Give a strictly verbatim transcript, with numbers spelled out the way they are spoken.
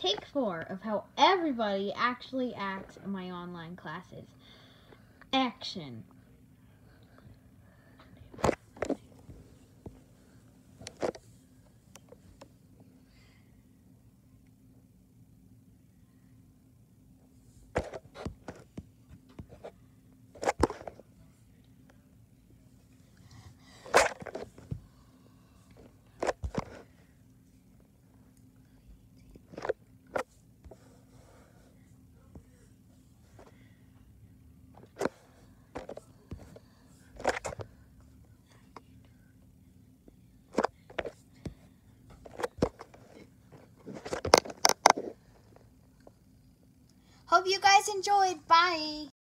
Take four of how everybody actually acts in my online classes. Action. Hope you guys enjoyed. Bye.